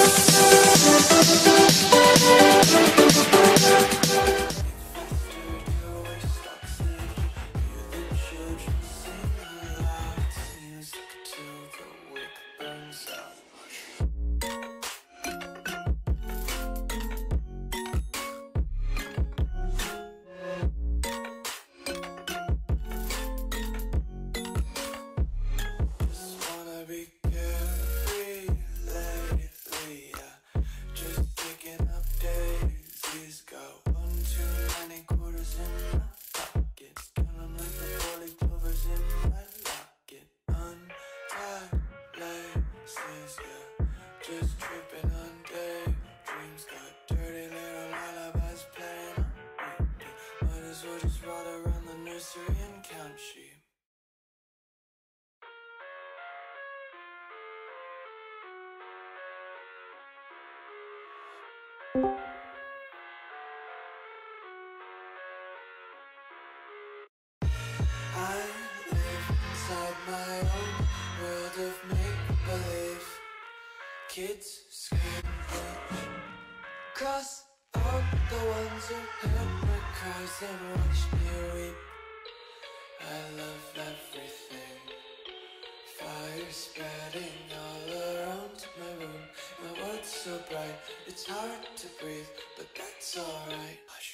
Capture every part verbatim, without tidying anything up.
Kids screaming, cross out the ones who heard my cries and watched me weep. I love everything, fire spreading all around my room. My world's so bright, it's hard to breathe, but that's alright. Hush.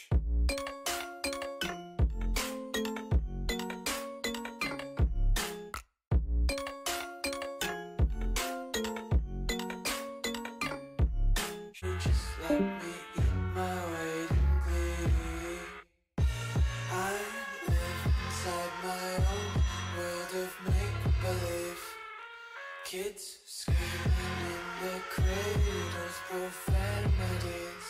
Just let me eat my weight in glee. I live inside my own world of make-believe. Kids screaming in the cradles, profanities.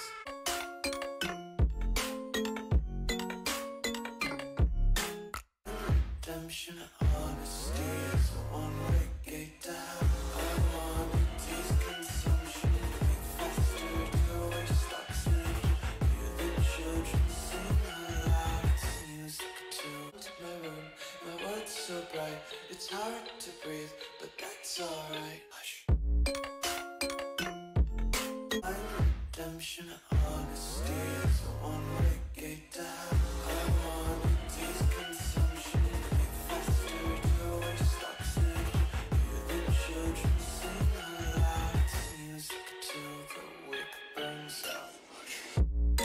Redemption, honesty is a one-way gate to hell. I want to taste consumption. So bright, it's hard to breathe, but that's alright. Hush. My redemption, honesty is a one-way gate to hell. I want to taste consumption, make faster to waste oxygen. Hear the children sing aloud. It's music till the wick burns out. Hush.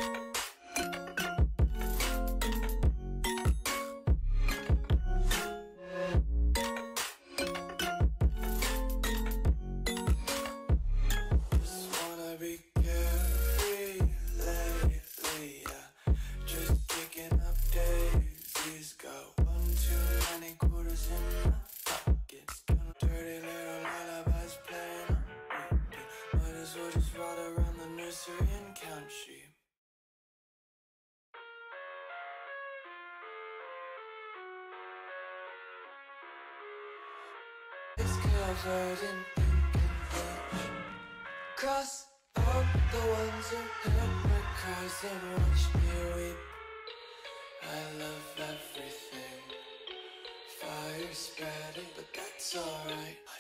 It's covered in ink and bleach. Cross out the ones who heard my cries and watched me weep. I love everything, fire spreading, but that's alright.